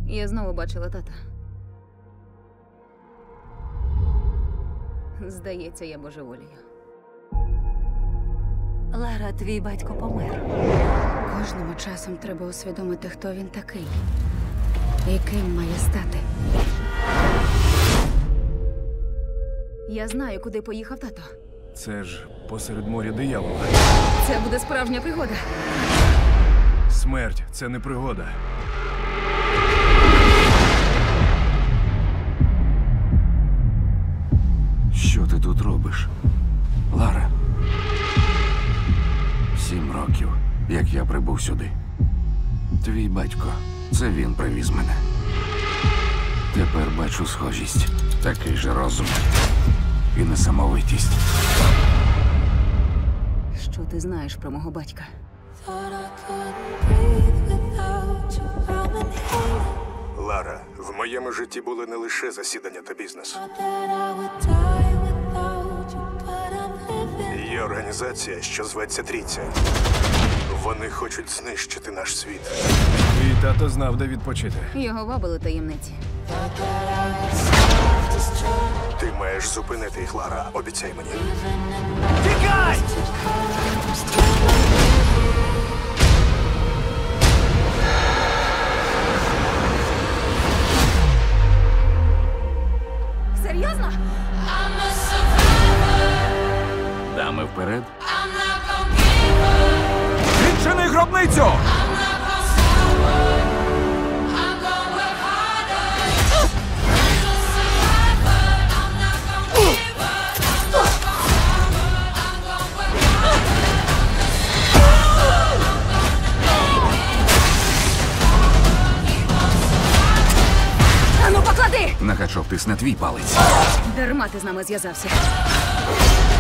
Я знову бачила тата. Здається, я божеволію. Лара, твій батько помер. Кожному часом треба усвідомити, хто він такий. І ким має стати. Я знаю, куди поїхав тато. Це ж посеред моря диявола. Це буде справжня пригода. Смерть – це не пригода. Що ти тут робиш, Лара? 7 років, як я прибув сюди. Твій батько, це він привіз мене. Тепер бачу схожість. Такий же розум і несамовитість. Що ти знаєш про мого батька? Лара, в моєму житті були не лише засідання та бізнес. Є організація, що зветься Трійця. Вони хочуть знищити наш світ. Твій тато знав, де відпочити. Його вабили таємниці. Ти маєш зупинити їх, Лара. Обіцяй мені. Тікай! Серйозно? Дами вперед. Відчини гробницю! Ану, поклади! На гачок тисне твій палець. Дарма ти з нами зв'язався.